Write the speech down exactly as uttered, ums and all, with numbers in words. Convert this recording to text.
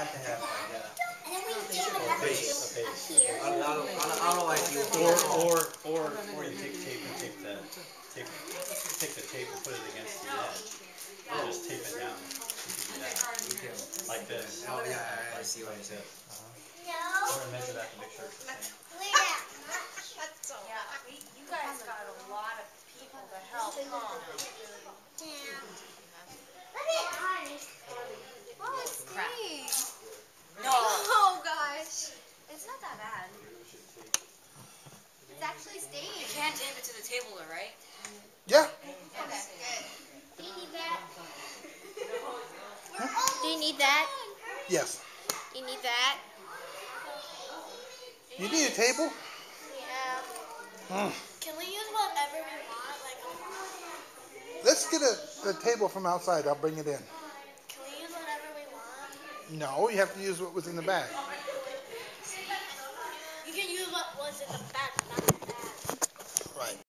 have to have like a, And then we tape it a up base, a base. here. I don't, I don't, I don't, I don't like you. Or, or, or, or you take tape and tape the, tape, take the tape and put it against the edge. Or just tape it down. You can do that. Like this. Oh yeah, I, I see what you said. No. I'm gonna measure that to make sure it's the same. Yeah, we, you guys got a lot of people to help, huh? Yeah. Let me honest. Oh, it's staying. No. Oh, gosh. It's not that bad. It's actually staying. You can't tape it to the table, though, right? Yeah. Okay, good. Do you need that? Do you need that? Yes. You need that? You need a table? Yeah. Mm. Can we use whatever we want? Like, Let's get a, a table from outside. I'll bring it in. can we use whatever we want? No, you have to use what was in the bag. You can use what was in the bag, not the bag. Right.